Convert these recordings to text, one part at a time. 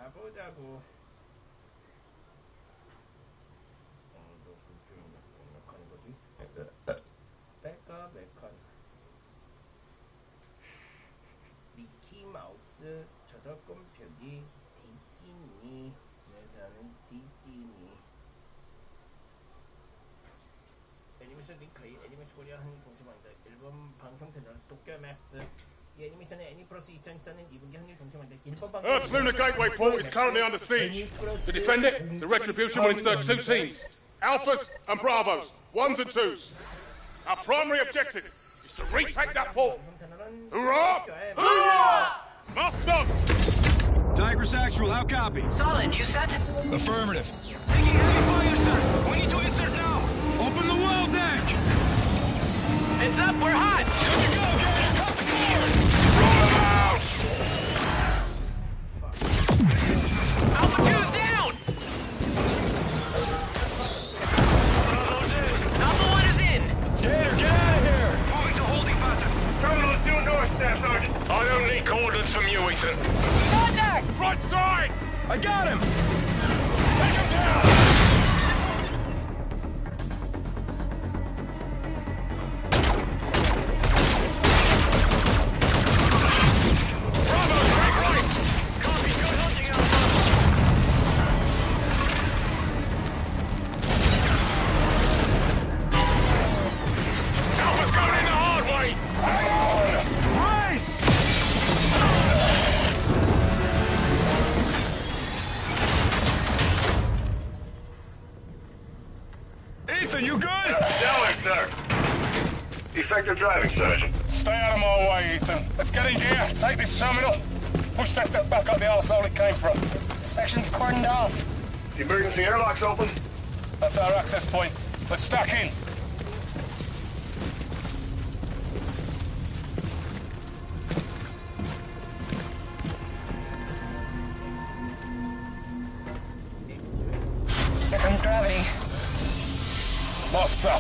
가보자고. 뺄까 메칸. 미키 마우스 저작권 표기 디즈니. 여자는 디즈니. 애니메이션 링크의 애니메이션 코리아 한일 동시만다. 일본 방송 채널 도쿄 맥스. 이 애니메이션의 애니플러스 2014년 2분기 한일 동시만다. 일본 방송. Earth's lunar gateway port is currently under siege. To defend it, the Retribution will insert 2 teams, Alphas and Bravos, 1s and 2s. Our primary objective is to retake that port. Hoorah! Hoorah! Masks on! Tigris Actual, how copy? Solid, you set? Affirmative. Taking heavy fire, sir. We need to insert now. Open the well deck! Heads up, we're hot. Here we go, gang. Cut the cord. Roll them out! Alpha 2's down. Alpha 1 is in. Get out of here! Moving to holding pattern. Terminal's due north, Staff Sergeant. I don't need coordinates from you, Ethan. Contact. Right side! I got him! Take him down! Effective driving, Sergeant. Stay out of my way, Ethan. Let's get in gear. Take this terminal. Push that back up the arsehole it came from. Section's cordoned off. The emergency airlock's open. That's our access point. Let's stack in. Here comes gravity. Masks up.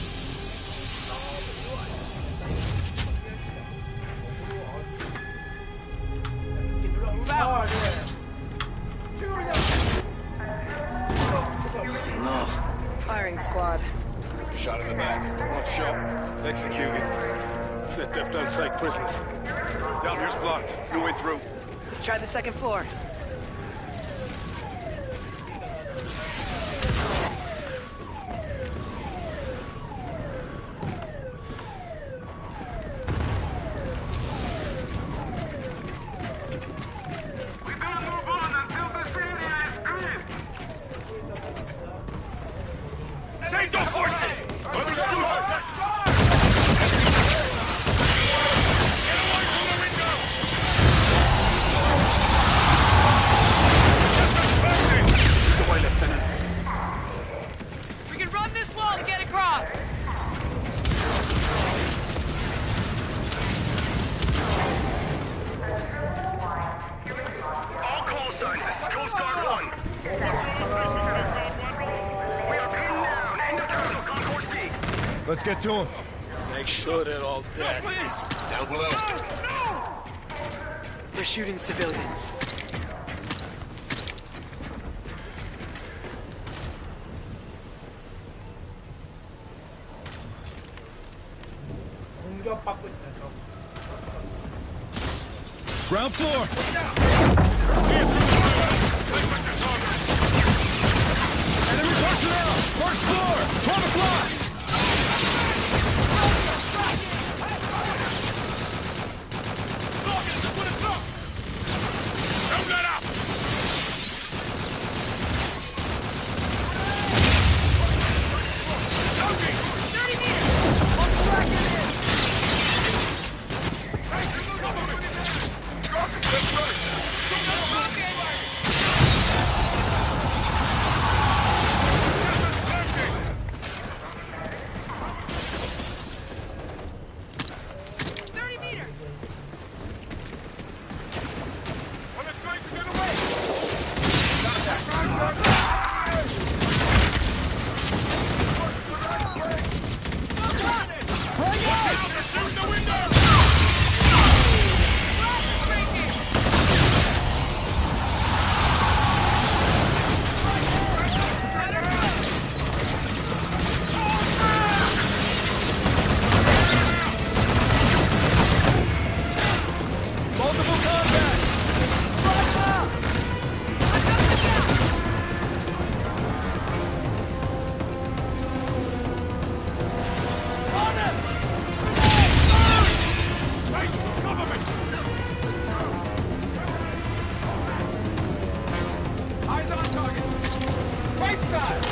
No. Firing squad. Shot in the back. Not shot. Executed. Set depth, don't take prisoners. Down here's blocked. No way through. Let's try the second floor. Let's get to him. Make sure they're all dead. Down below. They're shooting civilians. Ground floor. Enemy personnel. First floor. 12 o'clock.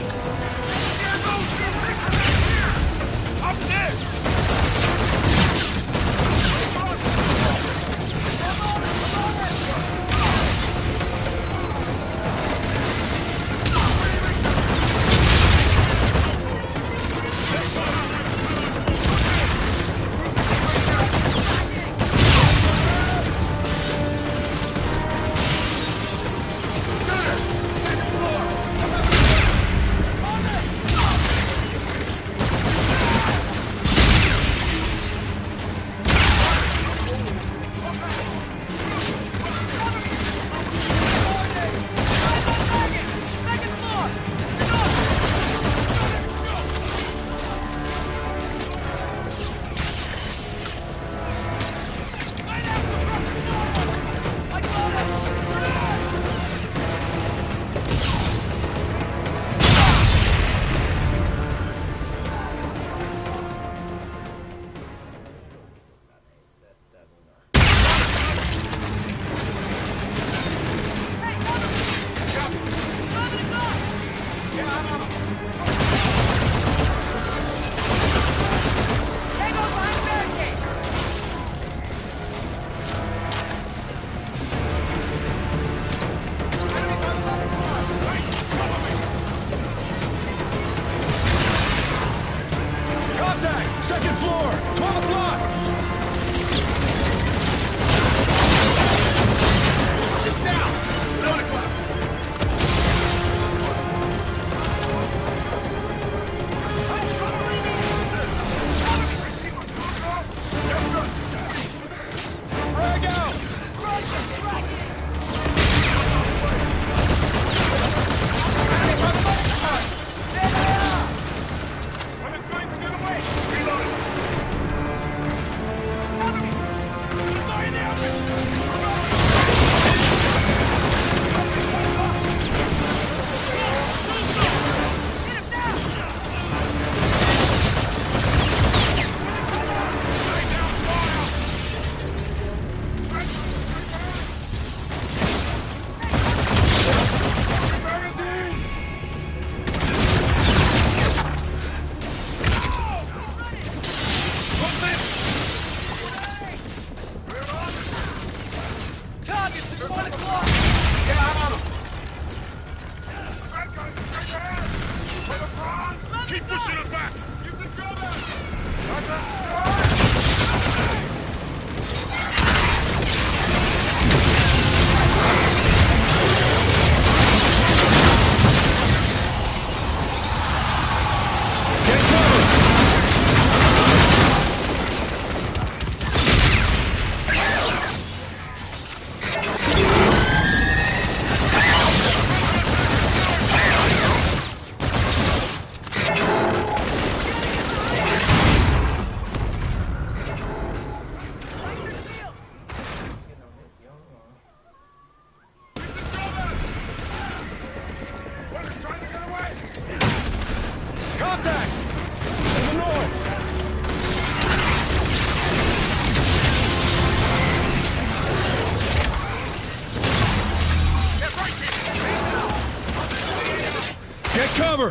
Cover!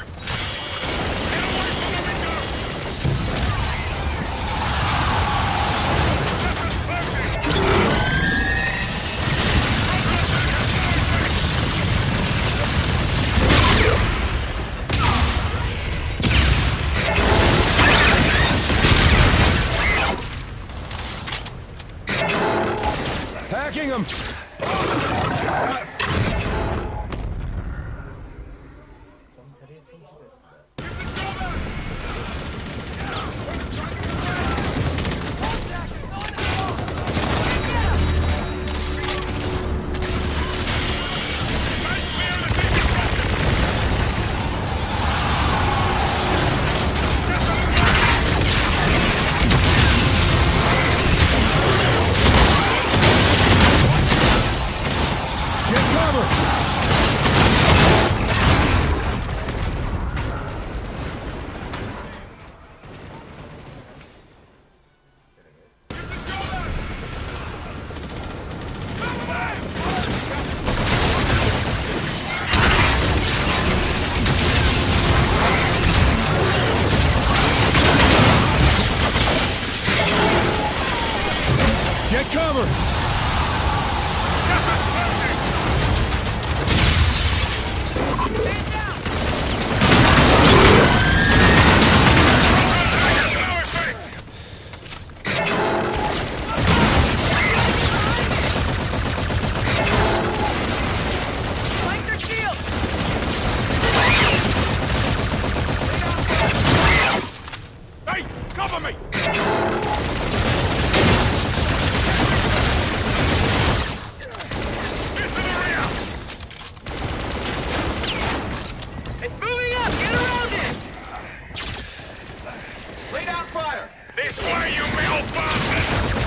old bastard!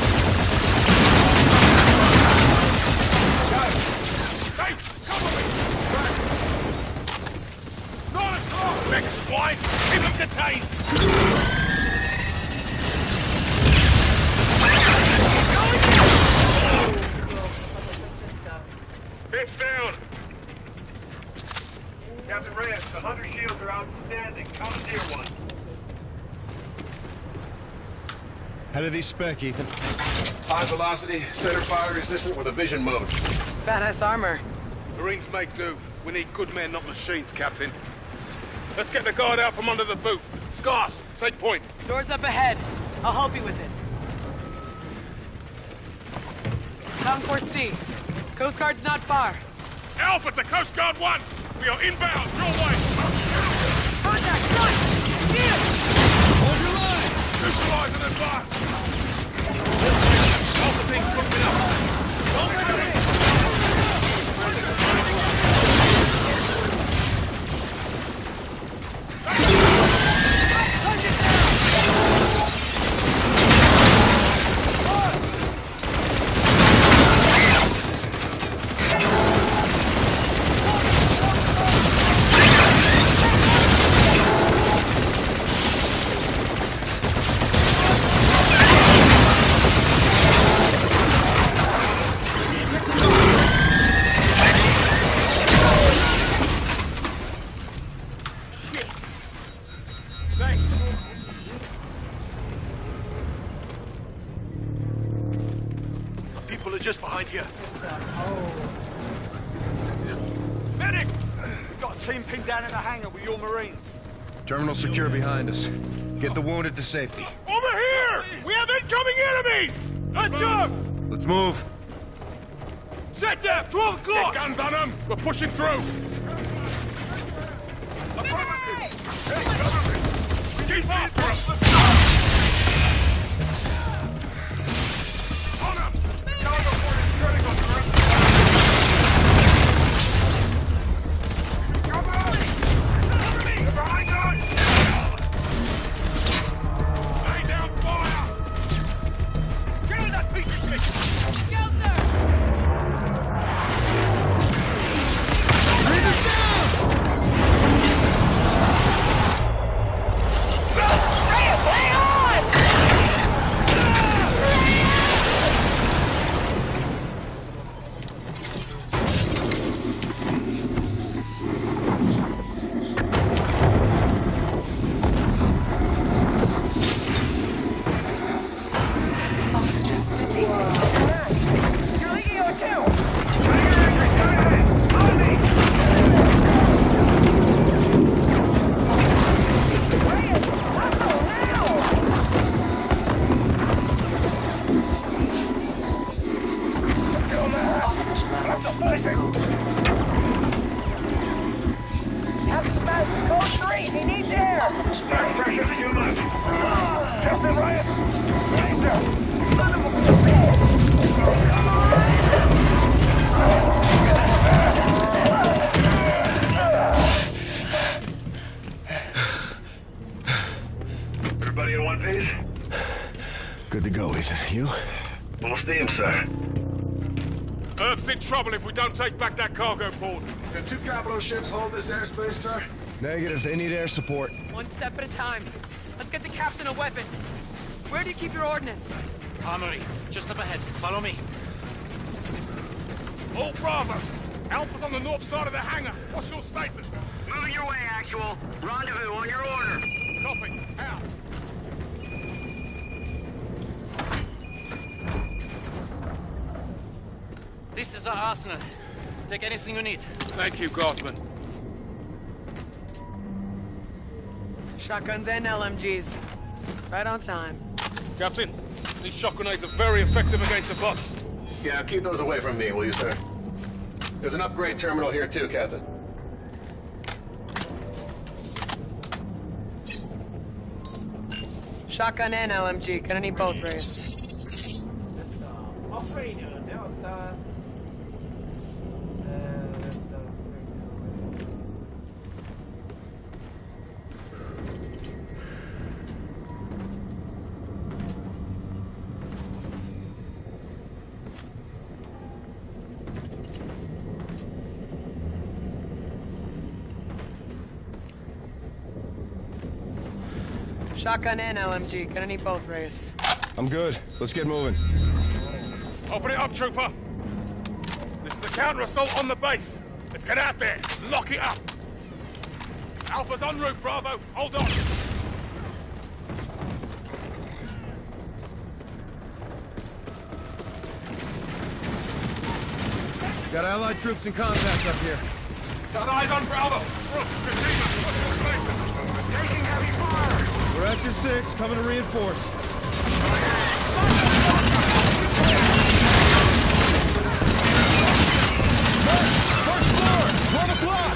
Hey, cover me! 9 o'clock, big swine! Keep them detained! It's down! Captain Reyes, the Hunter shields are outstanding. Commandeer one. How do these spec, Ethan? High velocity, center fire resistant with a vision mode. Badass armor. Marines make do. We need good men, not machines, Captain. Let's get the guard out from under the boot. Scars, take point. Doors up ahead. I'll help you with it. Concourse C. Coast Guard's not far. Alpha to Coast Guard 1! We are inbound, your way! Contact, front! Here! Hold your line! Neutralize and advance! Alpha team's moving up! Don't let them in! People are just behind here. Medic! We've got a team pinned down in the hangar with your Marines. Terminal secure behind us. Get the wounded to safety. Over here! We have incoming enemies! Let's go! Let's move. Set there! 12 Get o'clock! guns on them! We're pushing through! Keep up! On them! Cargo port is critical, sir! Cover me! They're behind us! Lay down fire! Get on that piece of shit! Captain Reyes! Everybody in one piece? Good to go, Ethan. You? Full steam, sir. Earth's in trouble if we don't take back that cargo port. Can 2 capital ships hold this airspace, sir? Negative. They need air support. One step at a time. Let's get the captain a weapon. Where do you keep your ordnance? Armory, just up ahead. Follow me. All Bravo! Alpha's on the north side of the hangar. What's your status? Moving your way, Actual. Rendezvous on your order. Copy. Out. This is our arsenal. Take anything you need. Thank you, Guardsman. Shotguns and LMGs. Right on time. Captain, these shock grenades are very effective against the boss. Yeah, keep those away from me, will you, sir? There's an upgrade terminal here too, Captain. Shotgun and LMG. Gonna need both, Reyes. 업그레이드 되었다. Shotgun and LMG. Gonna need both, Reyes. I'm good. Let's get moving. Open it up, trooper. This is the counter-assault on the base. Let's get out there. Lock it up. Alpha's en route, Bravo. Hold on. Got Allied troops in contact up here. Got eyes on Bravo. Taking heavy fire. We're at your 6, coming to reinforce. First floor, 12 o'clock.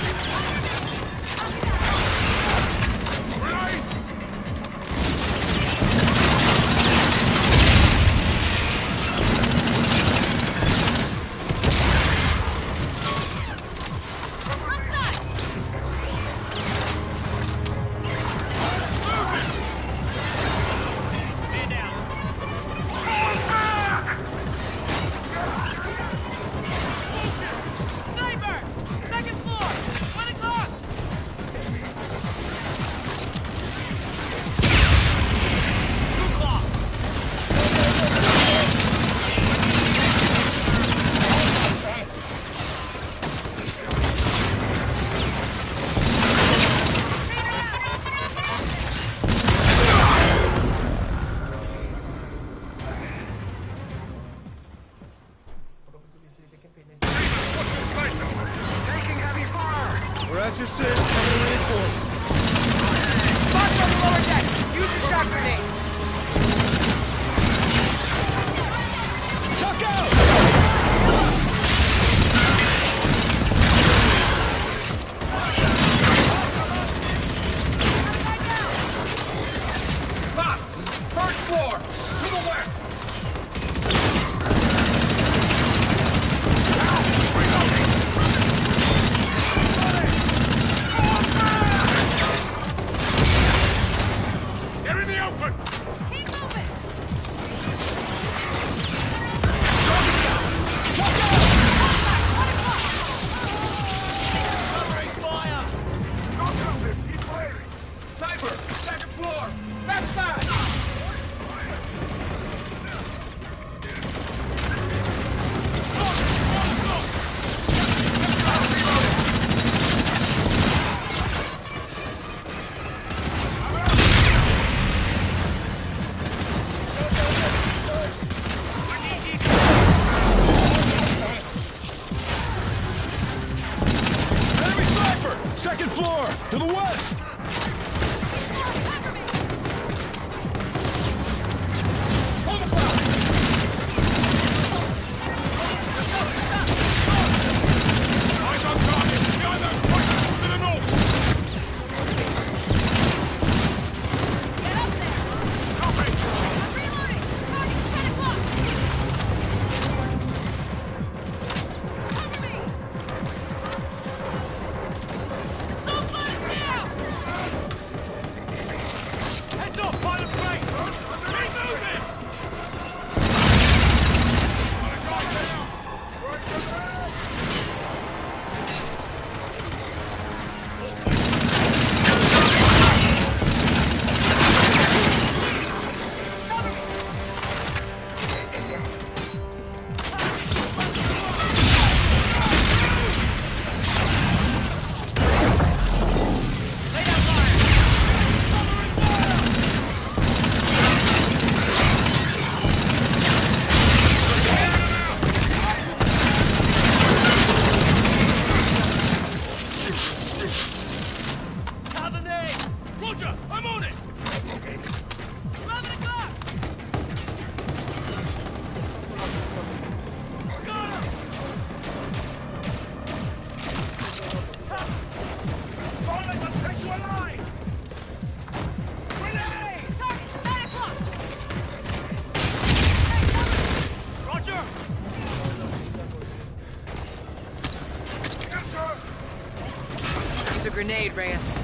Grenade, Reyes.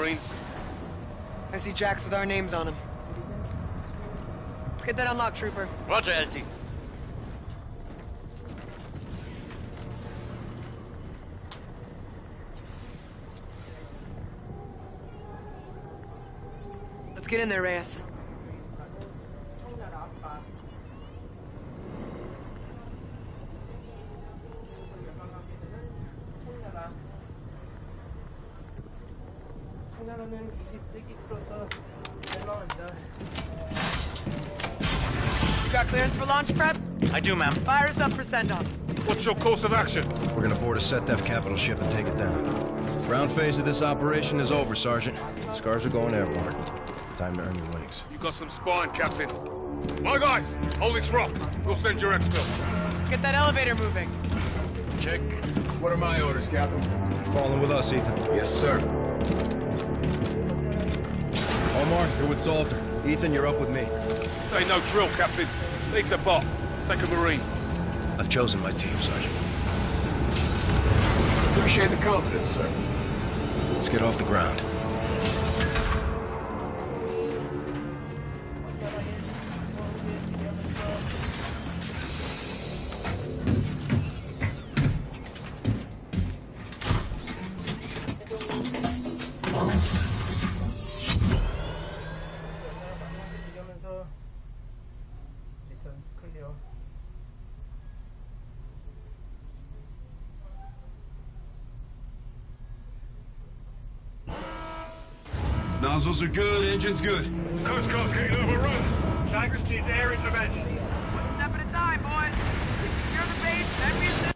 Marines. I see jacks with our names on them. Let's get that unlocked, Trooper. Roger, LT. Let's get in there, Reyes. 통나라는 20세기 들어서 멸망한다. You got clearance for launch prep? I do, ma'am. Fire us up for send-off. What's your course of action? We're gonna board a SATO capital ship and take it down. Ground phase of this operation is over, Sergeant. Scars are going airborne. Time to earn your wings. You got some spine, Captain. My guys, hold this rock. We'll send your exfil. Let's get that elevator moving. Check. What are my orders, Captain? Falling with us, Ethan. Yes, sir. Omar, you're with Salter. Ethan, you're up with me. Say no drill, Captain. Leave the bot. Take a Marine. I've chosen my team, Sergeant. Appreciate the confidence, sir. Let's get off the ground. Nozzles are good, engine's good. Coast Guard's getting overrun. Tigers needs air intervention. One step at a time, boys. Secure the base, then we assist.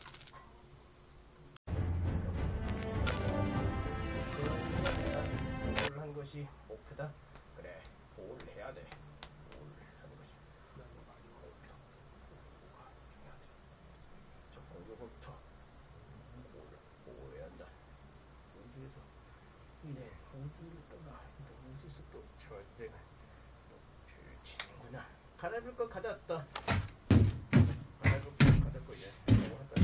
뭘 한 것이 목표다. 그래, 뭘 해야 돼. 뭘 하는 것이 목표다. 뭐가 중요하다. 저 공격부터 뭘 해야 한다. 우주에서 이래 우주를 떠나 우주에서 또 절대가 또 펼치는구나. 갈아줄 거 가져왔다. 갈아줄 거 가져고 이제 뭐 하다.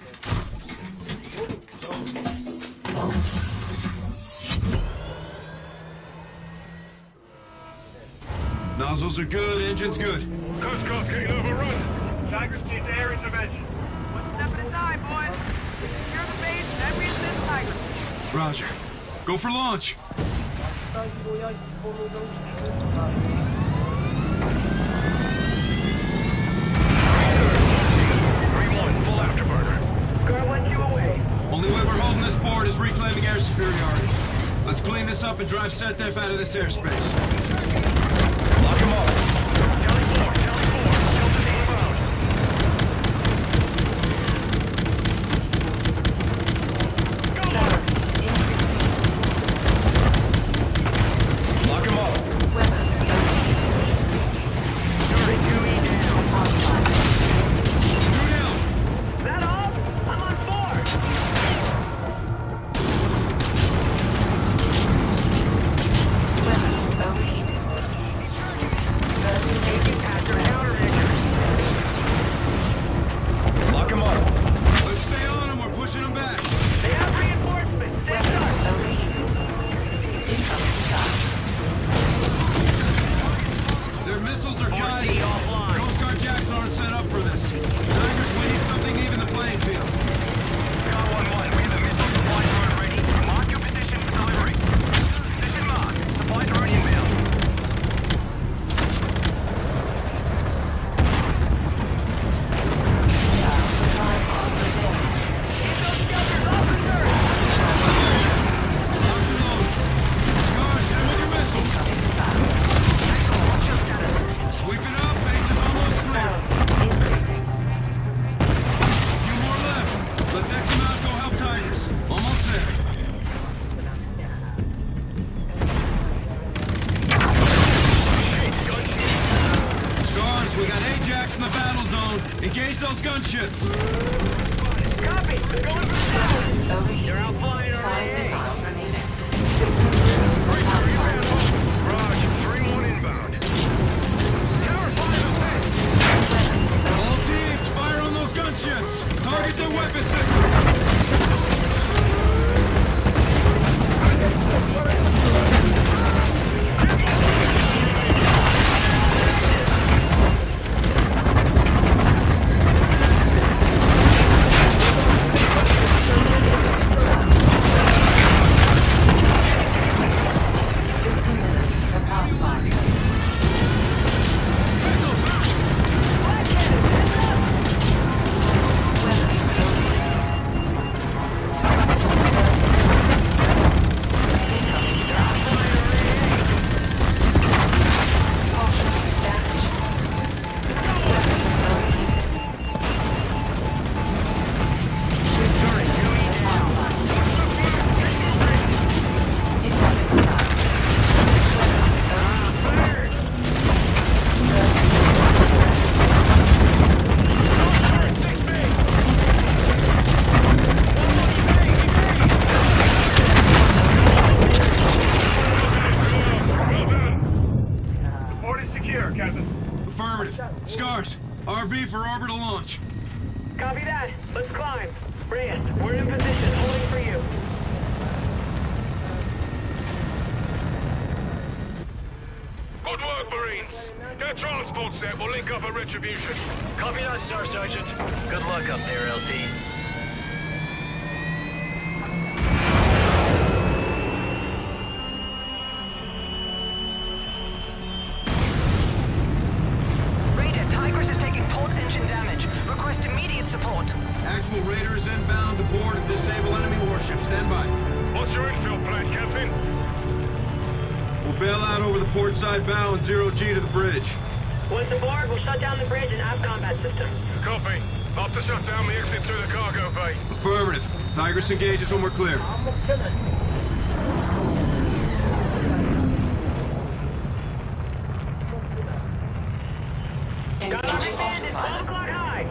Nozzles are good, engine's good. Coast Guard's getting overrun. Tigers needs air intervention. One step at a time, boys. Secure the base, then we assist Tigers. Roger. Go for launch. 이거야 이거로 Full afterburner. Gonna let you away. Only way we're holding this board is reclaiming air superiority. Let's clean this up and drive SATO out of this airspace. Lock him up. Tele 4, Delta inbound. Go on! Lock him up. That all? I'm on board. Weapons overheated. Engaging after counter-measures. Lock him up. Let's stay on him. We're pushing him back. They have reinforcements. Weapons overheated. Incoming shots. Their missiles are guided. offline. Coast Guard jacks aren't set up for this. Tigers, we need something even the playing field. Scar 1-1, we have a missile supply drone ready. Mark your position for delivery. Position marked. Supply drone inbound. Guards, hit him with your missiles. Sweeping up. Base is almost clear. Increasing. Few more left. Let's X them out. Go help Tigers. Almost there. Scars, we got Ajax in the battle zone. Engage those gunships. Copy. Going for weapons overheated. You're outflying our 5 missiles remaining. Raj, 3-1 inbound. Tower 5 ahead. All teams, fire on those gunships. Target their weapon systems. Scars, RV for orbital launch. Copy that. Let's climb. Reyes, we're in position, holding for you. Good work, Marines. Get a transport set. We'll link up at Retribution. Copy that, Star Sergeant. Good luck up there, LT. Actual raiders inbound to board and disable enemy warships. Stand by. What's your infield plan, Captain? We'll bail out over the port side bow and 0G to the bridge. Once aboard, we'll shut down the bridge and have combat systems. Copy. I'll have to shut down the exit through the cargo bay. Affirmative. Tigris engages when we're clear. Got our bandit, 12 o'clock high.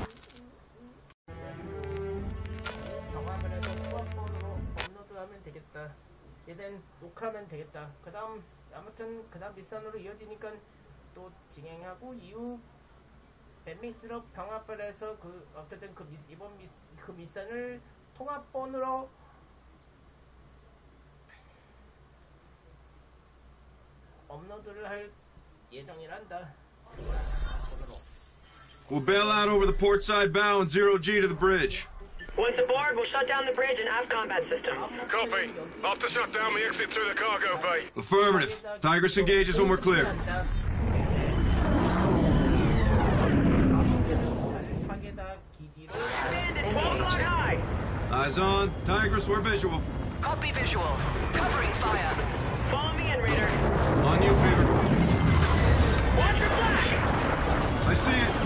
업로드하면 되겠다. 얘는 녹화하면 되겠다. 그다음 아무튼 그다음 미션으로 이어지니까 또 진행하고 이후 벤미스로 병합발에서 그 어쨌든 이번 미션을 통합본으로 업로드를 할 예정이란다. We'll bail out over the port side bow and 0G to the bridge. Once aboard, we'll shut down the bridge and have combat systems. Copy. I'll have to shut down the exit through the cargo bay. Affirmative. Tigris engages when we're clear. Bandit, 12 o'clock high. Eyes on. Tigris, we're visual. Copy visual. Covering fire. Follow me in, Raider. On you, Fever. Watch your flash. I see it.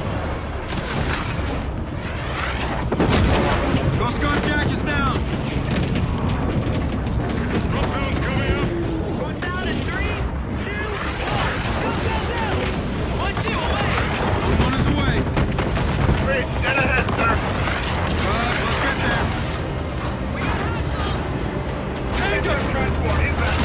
Coast Guard Jack is down. Drop zone's coming up. Going down in 3, 2, 1. Go, go, go. 1, 2, away. One is away. Bridge, dead ahead, sir. Let's get there. We got hostiles. Tango transport inbound.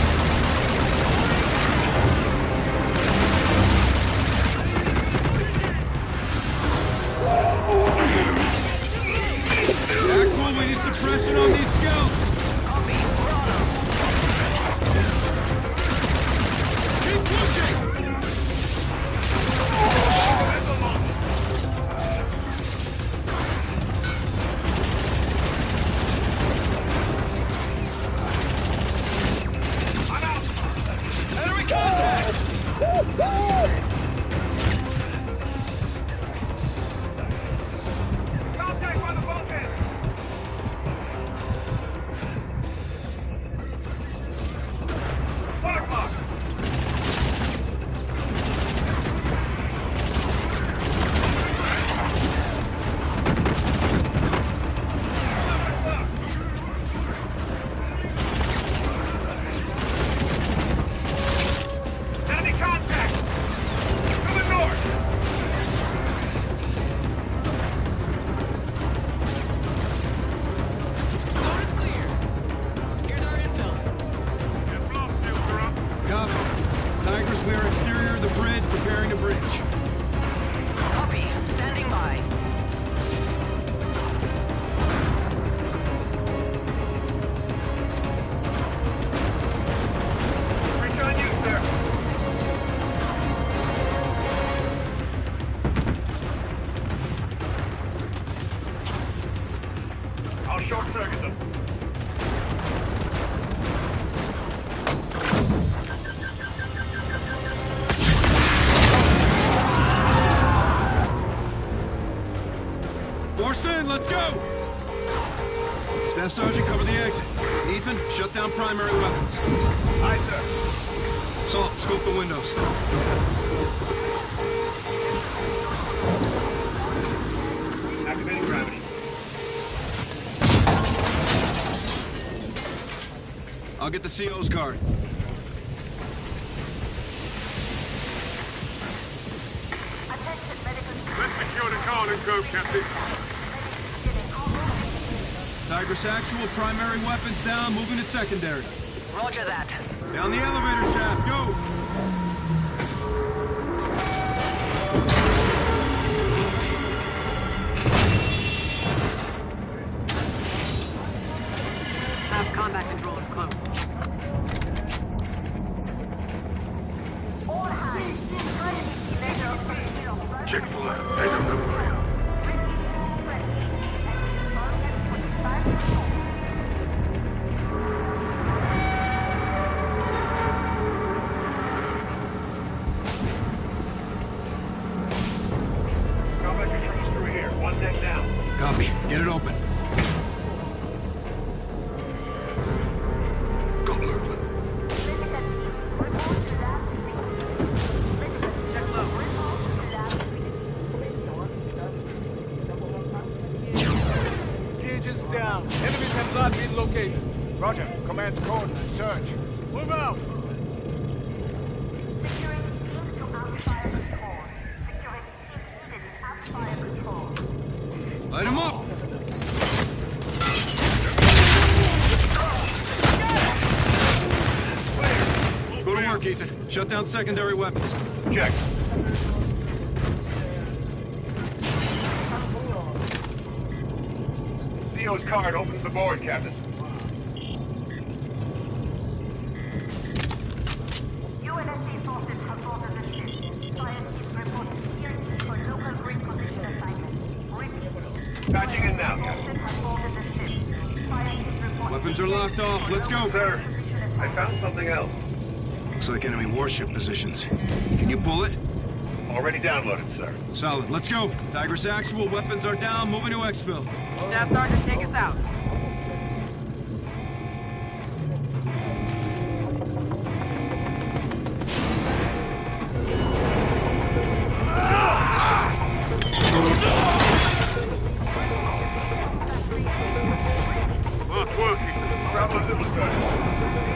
Actual, we need suppression on these scouts. Copy. We're on them. Keep pushing. Enemy contact! Contact by the bulkhead. Watermark. Enemy contact! Coming north! Zone is clear. Here's our infill. Get blast shields are up. Copy. Tigris, we are exterior of the bridge, preparing to bridge. Copy. Standing by. Reach on you, sir. I'll short circuit them. Force in, let's go! Staff Sergeant, cover the exit. Ethan, shut down primary weapons. Aye, sir. Salt, scope the windows. Activating gravity. I'll get the CO's card. Let's secure the car and go, Captain. Tigris actual, primary weapons down, moving to secondary. Roger that. Down the elevator shaft, go! Chick-fil-A, найдем такое. Combat controls through here. One deck down. Copy. Get it open. Completely. Gauge is down. Enemies have not been located. Roger. Command's coordinates. Search. Move out. Light him up! Go to work, Ethan. Shut down secondary weapons. Check. CO's card opens the board, Captain. UNSA forces have boarded the ship. Fire teams reported clearance for local grid position assignment. Patching in now, Captain. Forces have boarded the ship. Fire teams report Weapons are locked off. Let's go. Sir, I found something else. Looks like enemy warship positions. Can you pull it? Already downloaded, sir. Solid. Let's go. Tigris actual. Weapons are down. Moving to exfil. Staff Sergeant, take us out. Not working. Grab those illustrations.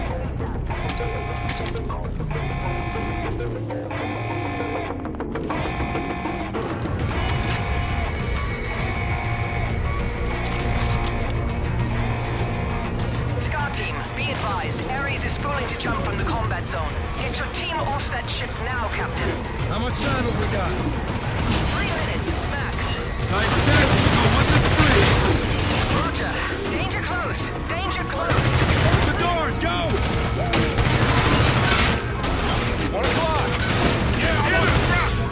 Scar team, be advised. Ares is spooling to jump from the combat zone. Get your team off that ship now, Captain. How much time have we got? 3 minutes, max. Tigris actual. Go 1 to 3. Roger. Danger close. Danger close. The doors. Go. 1 o'clock. Yeah, get it.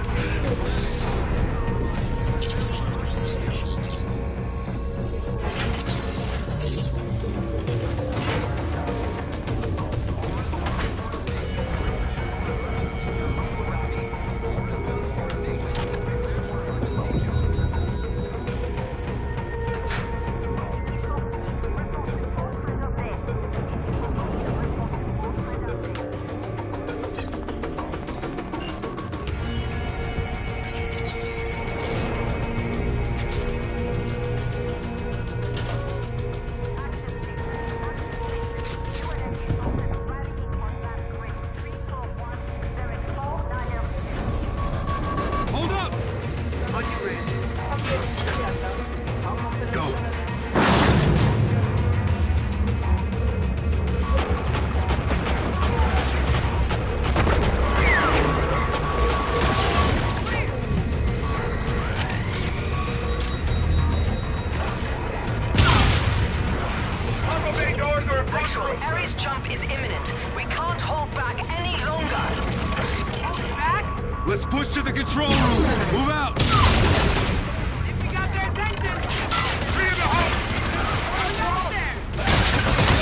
Hold up. Go. Cargo bay doors are in front Actual, of us. Ares jump is imminent. We can't hold back any longer. Let's push to the control room. Move out. If we got their attention. Three in the house. They're out there.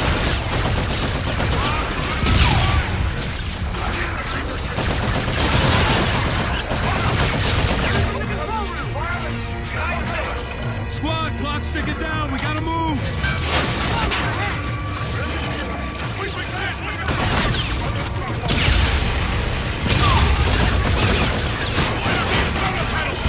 Squad, clock's ticking down. We gotta move. Fire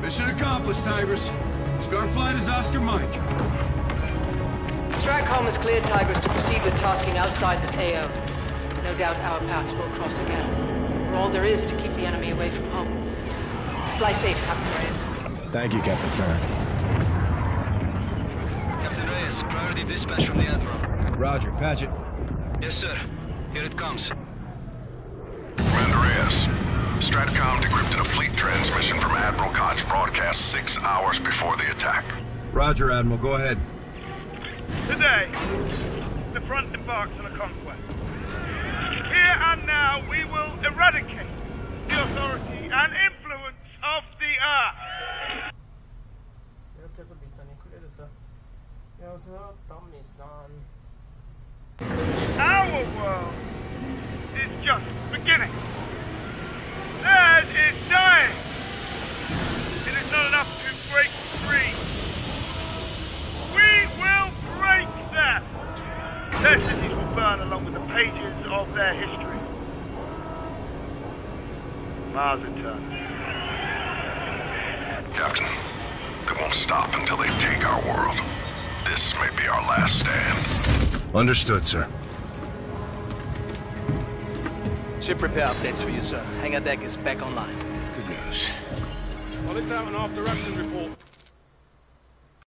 Mission accomplished, Tigris. Starflight is Oscar Mike. Stratcom has cleared Tigris to proceed with tasking outside this AO. No doubt our paths will cross again. We're all there is to keep the enemy away from home. Fly safe, Captain Reyes. Thank you, Captain Farron. Captain Reyes, priority dispatch from the Admiral. Roger, patch it. Yes, sir. Here it comes. Commander Reyes, Stratcom decrypted a fleet transmission from Admiral Koch's broadcast 6 hours before the attack. Roger, Admiral. Go ahead. Today, the front embarks on a conquest. Here and now, we will eradicate the authority and influence of the Earth. 이렇게 해서 미션이 클리어됐다. 여기서 다음 미션. Our world is just beginning. Theirs is dying. It is not enough to break free. We will break them. Their cities will burn along with the pages of their history. Mars returns. Captain, they won't stop until they take our world. This may be our last stand. Understood, sir. Ship repair updates for you, sir. Hangar deck is back online. Good news. Well, it's out an after-action report.